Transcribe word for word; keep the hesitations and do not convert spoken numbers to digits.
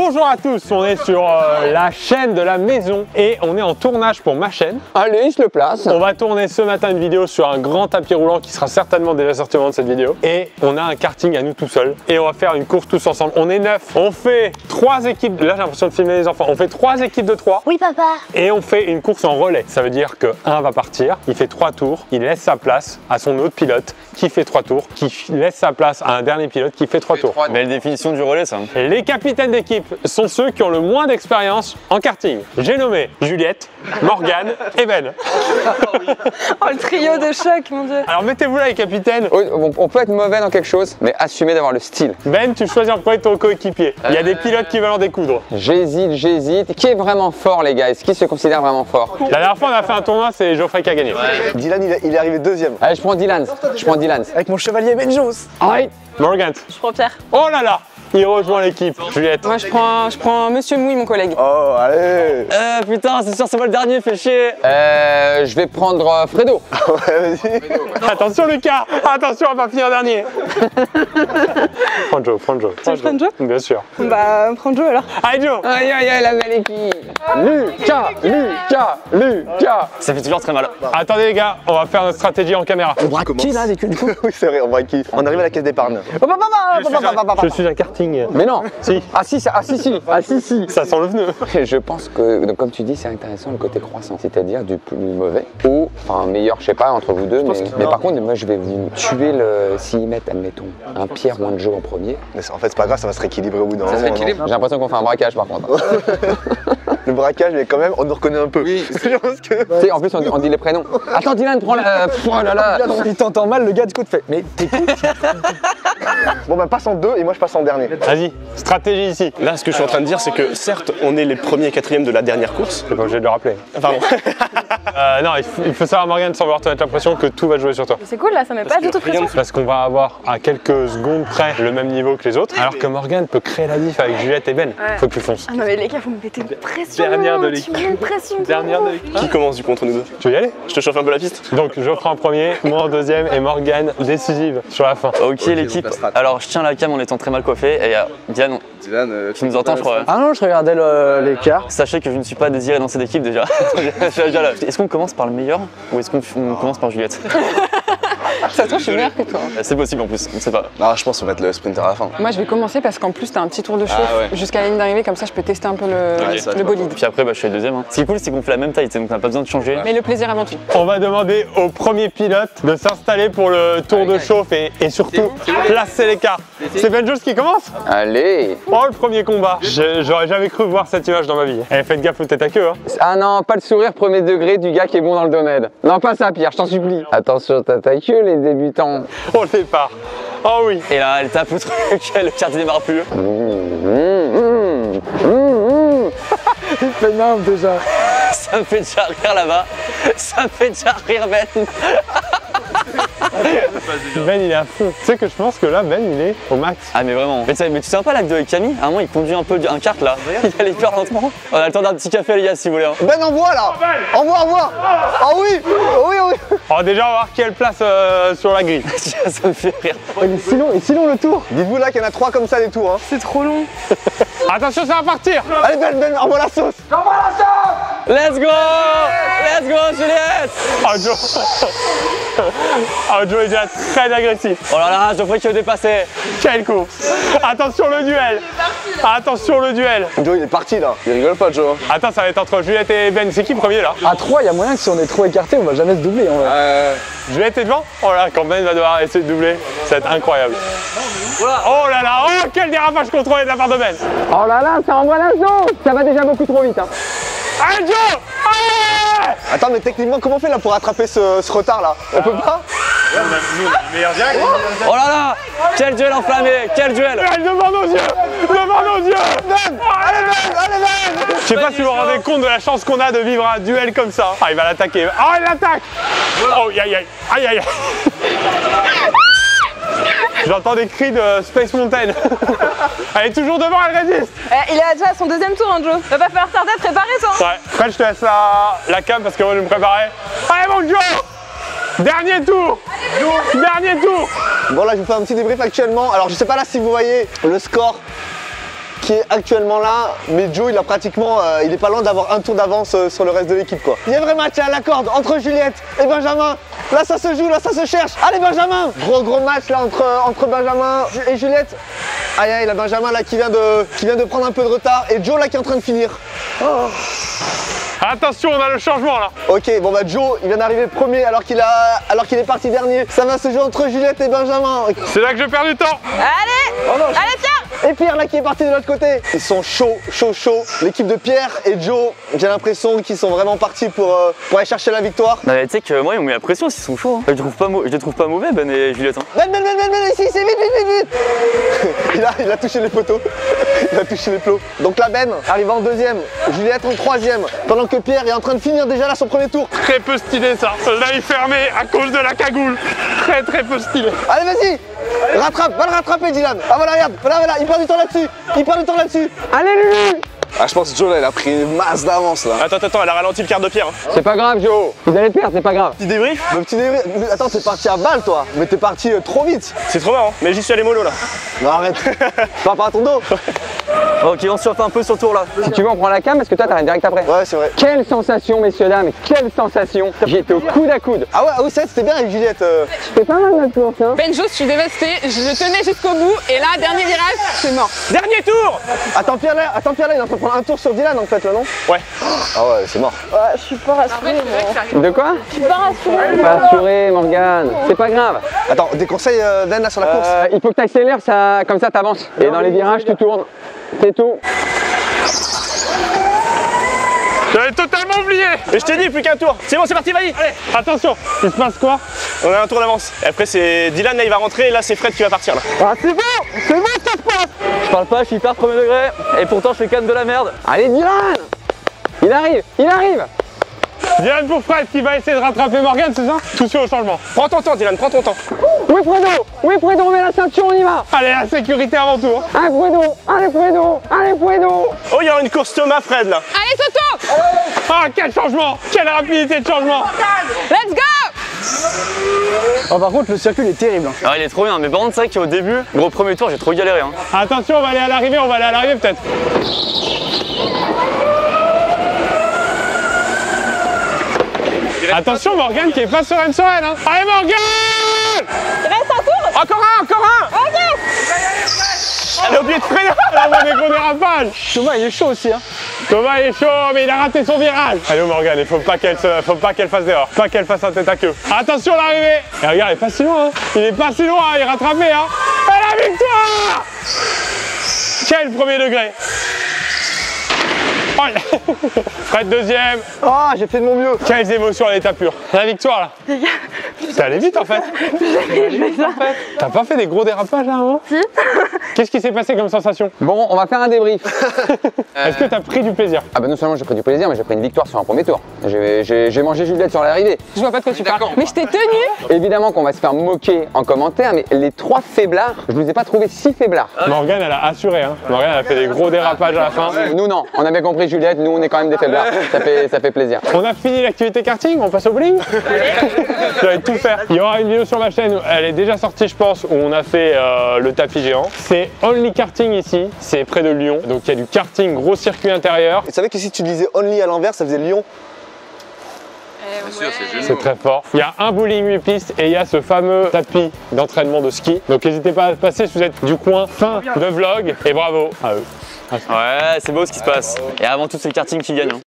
Bonjour à tous, on est sur euh, la chaîne de la maison et on est en tournage pour ma chaîne. Allez, je le place. On va tourner ce matin une vidéo sur un grand tapis roulant qui sera certainement déjà sorti au moment de cette vidéo. Et on a un karting à nous tout seul et on va faire une course tous ensemble. On est neuf, on fait trois équipes, là j'ai l'impression de filmer les enfants, on fait trois équipes de trois. Oui papa. Et on fait une course en relais. Ça veut dire que un va partir, il fait trois tours, il laisse sa place à son autre pilote qui fait trois tours, qui laisse sa place à un dernier pilote qui fait trois tours. Belle définition du relais ça. Les capitaines d'équipe sont ceux qui ont le moins d'expérience en karting. J'ai nommé Juliette, Morgane et Ben. Oh le trio de choc mon dieu. Alors mettez-vous là les capitaines. On peut être mauvais dans quelque chose, mais assumer d'avoir le style. Ben, tu choisis en premier ton coéquipier. Il y a des pilotes qui veulent en découdre. J'hésite, j'hésite. Qui est vraiment fort les gars? Est-ce qui se considère vraiment fort? La dernière fois on a fait un tournoi, c'est Geoffrey qui a gagné. Ouais. Dylan il, a, il est arrivé deuxième. Allez, je prends Dylan. Je prends Dylan. Avec mon chevalier Benjos. Allez. Morgane. Je prends Pierre. Oh là là, il rejoint l'équipe. Juliette. Moi je prends, je prends Monsieur Mouille, mon collègue. Oh allez. Euh putain, c'est sûr c'est moi le dernier, fais chier. Euh, je vais prendre euh, Fredo. Ouais, vas-y. Attention Lucas, attention on va pas finir dernier. Prends Joe, prends Joe. Tu veux prendre Joe? Bien sûr. Bah prends Joe alors. Allez Joe. Aïe aïe aïe, la belle équipe. Lucas, Lucas, Lucas. Ça fait toujours très mal. Attendez les gars, on va faire notre stratégie en caméra. On braque qui là du coup? Oui c'est vrai, on braque qui? On arrive à la caisse d'épargne. Je suis, un, je suis un karting. Mais non. Si. Ah si, ça- ah si si. Ah si si. Ça sent le pneu. Je pense que, donc, comme tu dis, c'est intéressant le côté croissant, c'est-à-dire du plus mauvais au, enfin meilleur, je sais pas, entre vous deux, mais, mais par contre, moi je vais vous tuer le, s'ils mettent, admettons, un Pierre ou un Joe en premier. Mais en fait c'est pas grave, ça va se rééquilibrer au bout d'un moment. Ça s'équilibre. J'ai l'impression qu'on fait un braquage par contre. Le braquage mais quand même on nous reconnaît un peu. Oui. Je pense que... Tu sais, en plus on, on dit les prénoms. Attends Dylan, prends la... Oh là là. Il t'entend mal, le gars du coup te fait. Mais t'écoutes. Bon bah passe en deux et moi je passe en dernier. Vas-y, stratégie ici. Là, ce que je suis en train de dire, c'est que certes, on est les premiers et quatrièmes de la dernière course. C'est pas obligé de le rappeler. Pardon. Euh, non, il faut, il faut savoir Morgane sans vouloir te mettre l'impression que tout va jouer sur toi. C'est cool là, ça met pas du tout de pression. Parce qu'on va avoir à quelques secondes près le même niveau que les autres, alors que Morgane peut créer la diff avec Juliette et Ben. Ouais. Faut que tu fonces. Ah non mais les gars, vous me mettez une pression. Dernière de Tu l'équipe. me mets une pression. Dernière de l'équipe. Qui commence du coup entre nous deux? Tu veux y aller? Je te chauffe un peu la piste. Donc Geoffrey en premier, moi en deuxième et Morgane décisive sur la fin. Ok, l'équipe, alors je tiens la cam en étant très mal coiffé et euh, Diane, tu nous entends je crois. Ah non je regardais l'écart. Sachez que je ne suis pas désiré dans cette équipe déjà. Déjà là. Est-ce qu'on commence par le meilleur ou est-ce qu'on on commence par Juliette? Ça se trouve, je suis meilleure que toi. C'est possible en plus, on ne sait pas. Ah, je pense qu'on va être le sprinter à la fin. Moi je vais commencer parce qu'en plus t'as un petit tour de chauffe Ah ouais. jusqu'à la ligne d'arrivée, comme ça je peux tester un peu le, Ouais, ça, le bolide. Puis après, bah, je suis le deuxième. Hein. Ce qui est cool, c'est qu'on fait la même taille, donc on n'a pas besoin de changer. Mais le plaisir avant tout. On va demander au premier pilote de s'installer pour le tour de chauffe et, et surtout placer les cartes. C'est Benjos qui commence? Allez. Oh le premier combat. Je- J'aurais jamais cru voir cette image dans ma vie. Eh, faites gaffe aux têtes à queue hein. Ah non, pas le sourire premier degré du gars qui est bon dans le domaine. Non, pas ça Pierre, je t'en supplie. Attention, t'as ta queue les débutants. Oh le départ. Oh oui. Et là, elle tape le truc, le kart démarre plus. Mmh, mmh, mmh, mmh. Il fait énorme déjà. Ça me fait déjà rire là-bas. Ça me fait déjà rire, Ben. Ben il est à fond. Tu sais que je pense que là Ben il est au max. Ah mais vraiment. Mais tu sais, mais tu sais pas la vidéo avec Camille? À un moment il conduit un peu un kart là. Il allait hyper lentement. On a le temps d'un petit café les gars si vous voulez. Hein. Ben envoie là. Envoie, envoie. Ah oui. Oui, oui. Oh déjà on va voir quelle place euh, sur la grille. Ça me fait rire. Il est si long, il est si long le tour. Dites-vous là qu'il y en a trois comme ça les tours. Hein. C'est trop long. Attention ça va partir. Allez Ben, Ben, envoie la sauce. Let's go. Let's go Juliette. Oh Joe. Oh Joe est déjà très agressif. Oh là là, Geoffrey qui veut dépasser. Quelle course. Attention le duel. Attention le duel. Joe il est parti là. Il rigole pas Joe. Attends ça va être entre Juliette et Ben. C'est qui premier là? À trois, il y a moyen que si on est trop écarté, on va jamais se doubler. En vrai. Juliette est devant? Oh là quand Ben va devoir essayer de doubler. Ça va être incroyable. Oh là là. Oh quel dérapage contrôlé de la part de Ben. Oh là là, ça envoie la sauce. Ça va déjà beaucoup trop vite. Hein. Allez Joe. Allez. Attends, mais techniquement, comment on fait là pour rattraper ce, ce retard là? On peut pas? Oh là là. Quel duel enflammé. Quel duel. Ben devant nos yeux. Devant nos yeux. Ben. Allez Ben, allez Ben. Je sais pas si vous vous rendez compte de la chance qu'on a de vivre un duel comme ça. Ah il va l'attaquer. Oh il l'attaque. Oh aïe aïe aïe aïe aïe. J'entends des cris de Space Mountain. Elle est toujours devant, elle résiste. Eh, il est déjà à son deuxième tour, hein, Joe. Va pas falloir tarder à te préparer, toi. Ouais, Fred, je te laisse la, la cam parce que moi je vais me préparer. Allez mon Joe. Dernier tour. Dernier tour. Bon là je vous fais un petit débrief actuellement. Alors je sais pas là si vous voyez le score. qui est actuellement là, mais Joe il a pratiquement, euh, il est pas loin d'avoir un tour d'avance euh, sur le reste de l'équipe quoi. Il y a un vrai match à la corde entre Juliette et Benjamin. Là ça se joue, là ça se cherche. Allez Benjamin! Gros gros match là entre, entre Benjamin et Juliette. Aïe aïe, la Benjamin là qui vient, de, qui vient de prendre un peu de retard et Joe là qui est en train de finir. Oh. Attention, on a le changement là. Ok, bon bah Joe, il vient d'arriver premier alors qu'il a, alors qu'il est parti dernier. Ça va se jouer entre Juliette et Benjamin. C'est là que je perds du temps. Allez, Oh non, allez Pierre. et Pierre là qui est parti de l'autre côté. Ils sont chauds, chauds, chauds. L'équipe de Pierre et Joe, j'ai l'impression qu'ils sont vraiment partis pour, euh, pour aller chercher la victoire. Non, mais tu sais que moi, ils m'ont mis la pression s'ils sont chauds. Hein. Je, les trouve pas mau- je les trouve pas mauvais, Ben et Juliette. Hein. Ben, ben, ben, ben, ben, ici, c'est vite, vite, vite, vite. il, a, il a touché les poteaux. Il a touché les plots. Donc là, Ben arrive en deuxième, Juliette en troisième. Pendant que Pierre est en train de finir déjà là son premier tour. Très peu stylé ça. L'œil fermé à cause de la cagoule. Très très peu stylé. Allez, vas-y. Rattrape, va le rattraper, Dylan. Ah voilà, regarde, voilà, voilà, il perd du temps là-dessus. Il perd du temps là-dessus. Allez, Lulu. Ah, je pense que Joe là, il a pris une masse d'avance là. Attends, attends, elle a ralenti le quart de Pierre. Hein. C'est pas grave, Joe. Vous allez perdre, c'est pas grave. Petit débrief. Le petit débrief. Attends, t'es parti à balle, toi. Mais t'es parti euh, trop vite. C'est trop marrant, mais j'y suis allé mollo là. Non, arrête. Pas par ton dos. Ok, on surfe un peu sur le tour là. Si tu veux, on prend la cam parce que toi, t'arrives direct après. Ouais, c'est vrai. Quelle sensation, messieurs, dames, quelle sensation. J'étais au coude à coude. Ah ouais, ah oui, c'est vrai, c'était bien avec Juliette. euh. C'était pas mal notre course, hein. Benjo, je suis dévastée, je tenais jusqu'au bout et là, dernier virage, c'est mort. Dernier tour. Attends, Pierre là, attends, Pierre là, il est en train de prendre un tour sur Dylan en fait, là, non? Ouais. Ah ouais, c'est mort. Ouais, je suis pas rassurée. moi. De quoi? Je suis pas rassurée. Pas rassuré, Morgane. C'est pas grave. Attends, des conseils euh, Ben là sur la course? Euh, il faut que tu accélères, ça, comme ça t'avances. Et dans les virages, tu tournes. C'est tout. J'avais totalement oublié. Et je t'ai dit, plus qu'un tour. C'est bon, c'est parti, vas-y. Allez. Attention, il se passe quoi? On a un tour d'avance. Et après, c'est Dylan là, il va rentrer. Et là, c'est Fred qui va partir là. Ah, c'est bon. C'est bon, ça se passe. Je parle pas, je suis hyper premier degré. Et pourtant, je fais quand même de la merde. Allez, Dylan. Il arrive, il arrive. Dylan pour Fred qui va essayer de rattraper Morgane, c'est ça? Tout de suite au changement. Prends ton temps, Dylan, prends ton temps. Oui, Fredo. Oui, Fredo, on met la ceinture, on y va. Allez, la sécurité avant tout. Hein. Allez, Fredo. Allez, Fredo. Allez, Fredo. Oh, il y a une course Thomas Fred là. Allez Toto, Ah, quel changement! Quelle rapidité de changement! let's go. Oh, par contre, le circuit il est terrible. Hein. Ah, il est trop bien. Mais par contre, c'est vrai qu'au début, gros premier tour, j'ai trop galéré. Hein. Attention, on va aller à l'arrivée, on va aller à l'arrivée peut-être. Attention, Morgane qui est pas sereine sur elle. Hein. Allez, Morgane! Il reste un tour. Encore un, encore un. Ok. Elle a oublié de freiner. Elle envoie des gros dérapages. Thomas, il est chaud aussi. Hein. Thomas il est chaud, mais il a raté son virage. Allez, Morgane, il faut pas qu'elle se... faut pas qu'elle fasse d'erreur. Pas qu'elle fasse un tête à queue. Attention, l'arrivée. Et regarde, il est pas si loin. Hein. Il est pas si loin, il est rattrapé. Hein. Et la victoire! Quel premier degré! Oh, Fred deuxième. Ah, j'ai fait de mon mieux. Quelles émotions à l'état pur. La victoire là. Ça allait vite en fait. T'as pas fait des gros dérapages là, hein? Si. Qu'est-ce qui s'est passé comme sensation? Bon, on va faire un débrief. Est-ce que t'as pris du plaisir? Ah bah non seulement j'ai pris du plaisir, mais j'ai pris une victoire sur un premier tour. J'ai- J'ai j'ai mangé Juliette sur l'arrivée. Je vois pas de quoi tu parles. Mais je t'ai tenu. Évidemment qu'on va se faire moquer en commentaire, mais les trois faiblards, je vous ai pas trouvé si faiblards. Morgane elle a assuré, hein. Morgane elle a fait des gros dérapages à la fin. Nous non, on a bien compris Juliette, nous on est quand même des faiblards. Ça fait, ça fait plaisir. On a fini l'activité karting, on passe au bowling. Je vais tout faire. Il y aura une vidéo sur ma chaîne, elle est déjà sortie je pense, où on a fait euh, le tapis géant. C'est Only Karting ici, c'est près de Lyon. Donc il y a du karting, gros circuit intérieur. Tu savais que si tu disais only à l'envers, ça faisait Lyon? C'est très fort. Il y a un bowling huit pistes et il y a ce fameux tapis d'entraînement de ski. Donc n'hésitez pas à passer si vous êtes du coin. Fin de vlog et bravo à eux. Ouais, c'est beau ce qui se passe. Et avant tout, c'est le karting qui gagne. Hein.